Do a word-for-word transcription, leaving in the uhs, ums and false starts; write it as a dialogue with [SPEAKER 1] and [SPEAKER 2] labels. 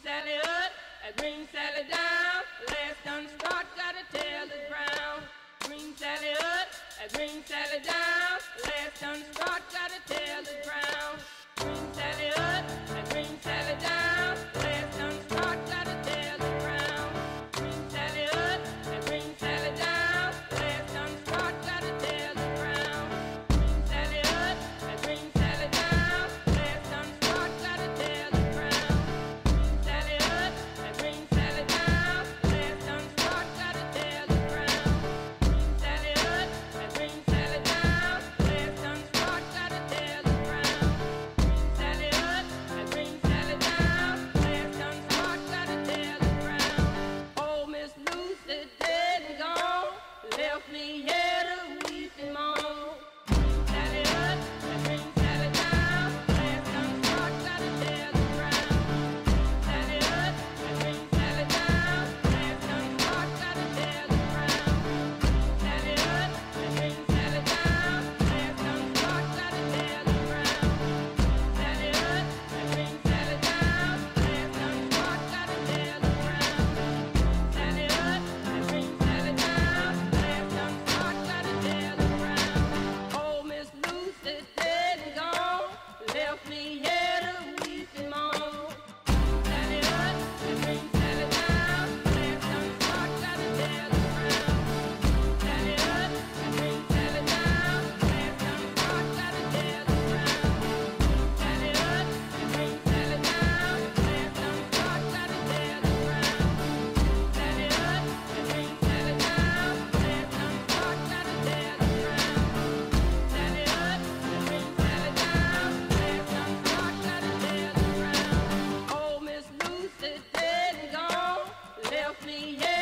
[SPEAKER 1] Sally up, and bring Sally down. Last done start, gotta tell the ground. Bring Sally up, and bring Sally down. Last done start, gotta tell the ground. Bring Sally up, and bring Sally down. Last done start, gotta tell the ground. Bring Sally up, and bring Sally down. Last done start, gotta tell the ground. Bring Sally up, and bring Sally down. Last done start, gotta tell the ground. Bring Sally up, and bring Sally down. Last done start, gotta tell the ground. Bring Sally up, and bring Sally down. Last done start, gotta tell the ground. Bring Sally up, and bring Sally down. Last done start, gotta tell the ground. Oh, Miss Lucy dead and gone, left me here to weep and moan. Bring Sally up, and bring Sally down. Last done start, gotta tell the ground. Bring Sally up, and bring Sally down. Last done start, gotta tell the ground. Bring Sally up, and bring Sally down. Last done start, gotta tell the ground. Bring Sally up, and bring Sally down. Last done start, gotta tell the ground. Bring Sally up, and bring Sally down. Last done start, gotta tell the ground. Oh, Miss Lucy dead and gone, left me here to weep and moan. Bring Sally up, and bring Sally down. Last done start, gotta tell the ground. Bring Sally up, and bring Sally down. Last done start, gotta tell the ground. Bring Sally up, and bring Sally down. Last done start, gotta tell the ground. Bring Sally up, and bring Sally down. Last done start, gotta tell the ground. Bring Sally up, and bring Sally down. Last done start, gotta tell the ground. Oh, Miss Lucy dead and gone, left me here to weep and moan. Oh, Miss Lucy dead and gone, left me here